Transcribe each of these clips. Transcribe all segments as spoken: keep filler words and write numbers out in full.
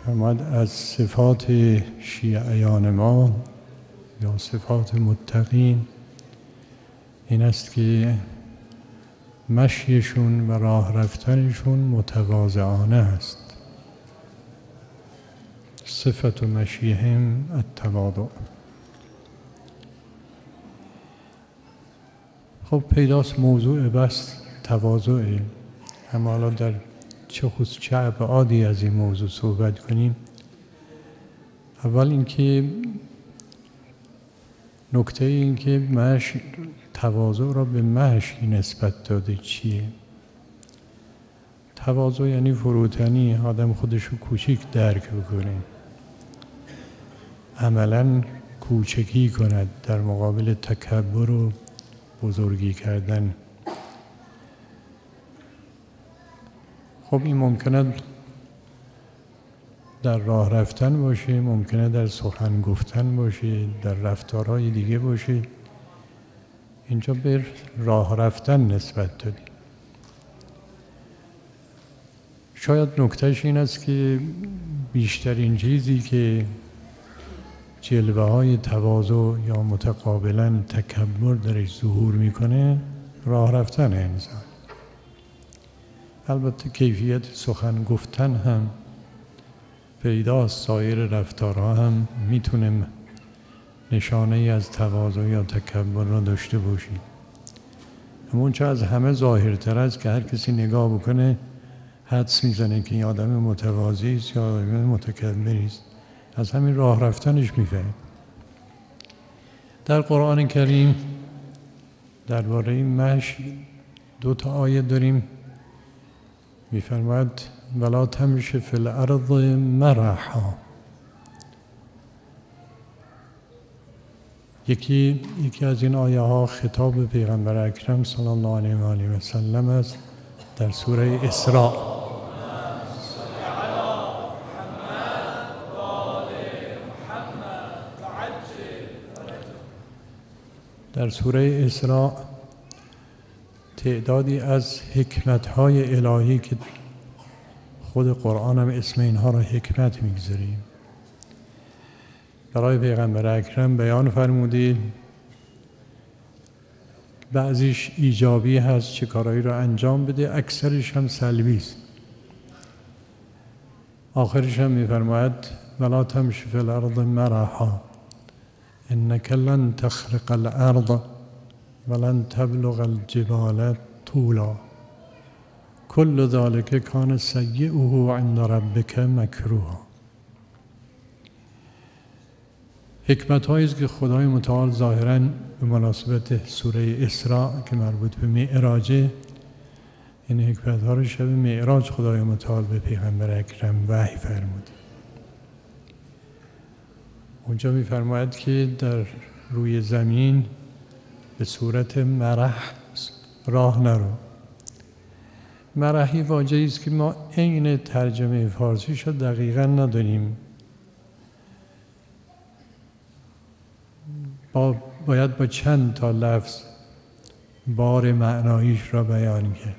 فرمود از صفات شیعیان ما یا صفات متقین این است که مشیشون و راه رفتنشون متواضعانه است. صفت مشیهم التواضع. خب پیداست موضوع بس تواضعه، اما حالا در چه خصوص چه ابعادی از این موضوع صحبت کنیم. اول اینکه نکته این که مشی تواضع را به مشی نسبت داده چیه؟ تواضع یعنی فروتنی، آدم خودش رو کوچیک درک بکنه، عملاً کوچکی کند در مقابل تکبر و بزرگی کردن. خب این ممکنه در راه رفتن باشه، ممکنه در سخن گفتن باشه، در رفتارهای دیگه باشه. اینجا به راه رفتن نسبت دادیم. شاید نکتهش این است که بیشترین چیزی که جلوه های تواضع یا متقابلا تکبر درش ظهور میکنه راه رفتن انسان. البته کیفیت سخن گفتن هم پیداست، سایر رفتارها هم میتونه نشانه ای از تواضع یا تکبر را داشته باشی. همون چه از همه ظاهرتر است که هر کسی نگاه بکنه حدس میزنه که این آدم متواضعی است یا آدم متکبری است. از همین راه رفتنش میفهمه. در قرآن کریم درباره مشی دو تا آیه داریم. میفرماید ولا تمش فی الارض مرحا. یکی یکی از این آیه ها خطاب به پیغمبر اکرم صلی الله علیه و آله و سلم است در سوره اسراء. در سوره اسراء تعدادی از حکمت‌های الهی که خود قرآن هم اسم اینها را حکمت می‌گذاریم برای پیغمبر اکرم بیان فرمودید. بعضیش ایجابی هست، چه کارهایی را انجام بده، اکثرش هم سلبی است. آخرش هم می‌فرماید ولا تمش فی الارض مرحا انک لن تخرق الارض ولن تبلغ الجبال طولا کل ذلک کان سیئه عند ربک مکروها. حکمت هایی است که خدای متعال ظاهراً به مناسبت سوره اسراء که مربوط به معراجه، این حکمت ها رو شب معراج خدای متعال به پیغمبر اکرم وحی فرمود. اونجا می‌فرماید که در روی زمین به صورت مرح راه نرو. مرحی واژه‌ای است که ما عین ترجمه فارسیش رو دقیقاً نداریم. با باید با چند تا لفظ بار معناییش را بیان کرد.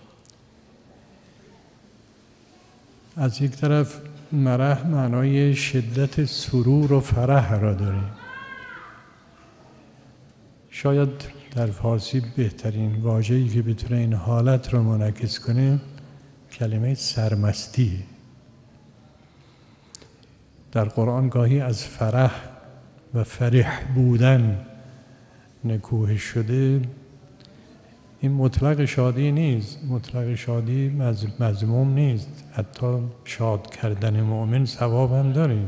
از یک طرف مرح معنای شدت سرور و فرح را داره. شاید در فارسی بهترین واژه‌ای که بتونه این حالت را منعکس کنه کلمه سرمستی. در قرآن گاهی از فرح و فرح بودن نکوه شده. این مطلق شادی نیست، مطلق شادی مذموم نیست، حتی شاد کردن مؤمن ثواب هم داره.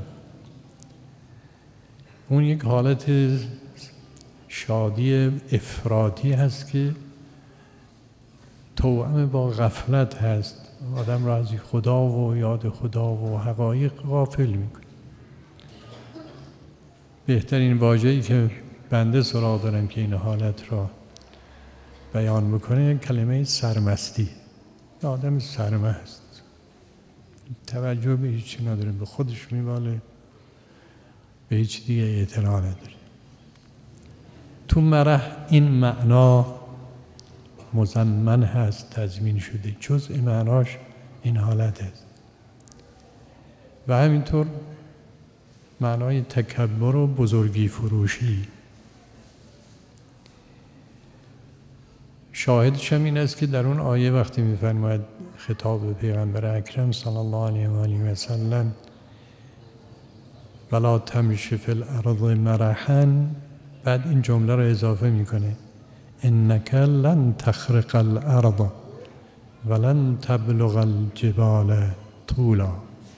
اون یک حالت شادی افراطی هست که توأم با غفلت هست، آدم را از خدا و یاد خدا و حقایق غافل میکنه. بهترین واژه‌ای که بنده سراغ دارم که این حالت را بیان بکنه کلمه سرمستی. آدم سرمست، توجه به هیچی نداره، به خودش میباله، به هیچ دیگه اطلاع نداره. تو مرح این معنا مضمن هست، تضمین شده، جزء معناش این حالت است. و همینطور معنای تکبر و بزرگی فروشی. شاهدش هم این است که در اون آیه وقتی می‌فرماید خطاب به پیغمبر اکرم صلی الله علیه و آله و سلم ولا تمشی فی الارض مرحا، بعد این جمله رو اضافه میکنه انک لن تخرق الارض ولن تبلغ الجبال طولا.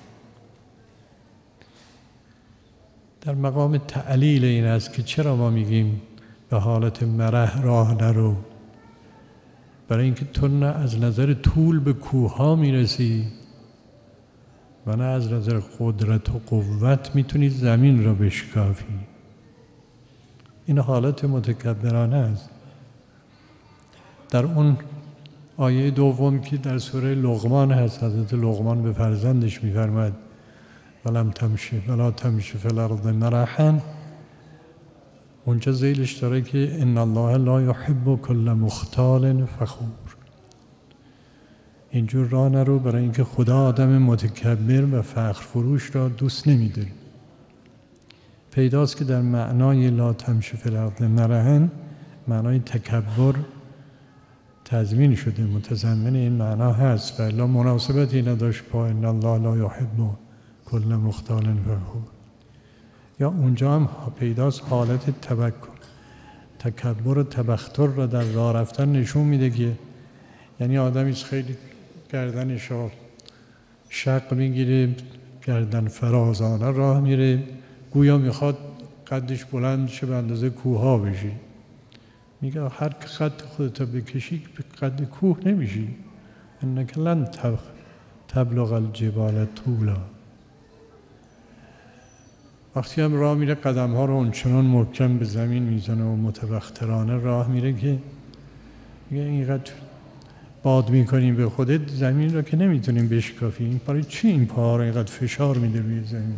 در مقام تعلیل این است که چرا ما میگیم به حالت مرح راه نرو، برای اینکه تو نه از نظر طول به کوه ها میرسی و نه از نظر قدرت و قوت میتونی زمین را بشکافی. این حالت متکبرانه است. در اون آیه دوم که در سوره لقمان هست، حضرت لقمان به فرزندش میفرماید ولم تمشی ولا تمشی فی الارض مرحا، اونجا ذیلش داره که ان الله لا یحب کل مختال فخور. اینجور راه نرو برای اینکه خدا آدم متکبر و فخر فروش را دوست نمیداره. پیداست که در معنای لا تمشی فی الارض مرحا معنای تکبر تضمین شده، متضمن این معنا هست و الا مناسبتی نداشت با ان الله لا یحب کل مختال فخور. یا اونجا هم پیداست حالت تبکر، تکبر و تبختر را در راه رفتن نشون میده که یعنی آدمی خیلی گردنش را شق میگیره، گردن فرازانه راه میره، گویا میخواد قدش بلند شه به اندازه کوه ها بشی. میگه هر که قد خودت بکشی به قد کوه نمیشی. انک لن تبلغ الجبال طولا. وقتی هم راه میره قدم ها رو اونچنان محکم به زمین میزنه و متبخترانه راه میره که میگه اینقدر باد میکنیم به خودت زمین رو که نمیتونیم بشکافیم، برای چی این پاها رو اینقدر فشار میده روی زمین؟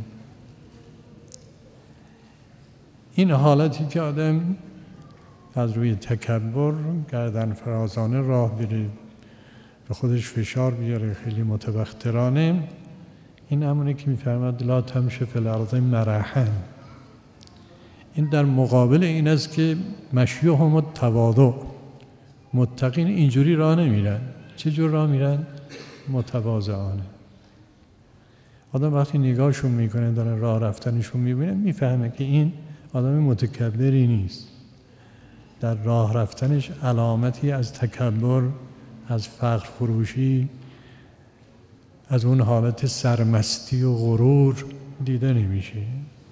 این حالتی که آدم از روی تکبر گردن فرازانه راه بره، به خودش فشار بیاره خیلی متبخترانه، این همونه که میفرماد لا تمشی فی الارض مرحا. این در مقابل این است که مشیهم التواضع، متقین اینجوری راه نمیرن. چه جور راه میرن؟ متواضعانه. آدم وقتی نگاهشون میکنه، داره راه رفتنشون میبینه، میفهمه که این آدم متکبری نیست. در راه رفتنش علامتی از تکبر، از فخر فروشی، از اون حالت سرمستی و غرور دیده نمیشه.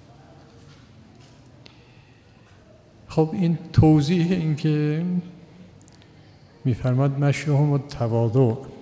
خب این توضیح این که میفرماد مشیهم التواضع،